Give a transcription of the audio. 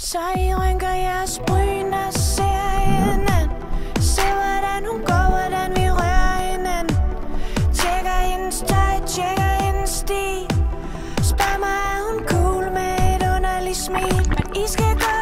Så I rynker jeres bryn og ser hinanden. Se hvordan hun går, hvordan vi rører hinanden. Tjekker hendes tøj, tjekker hendes stil. Spørg mig, er hun cool med et underligt smil. Men I skal gå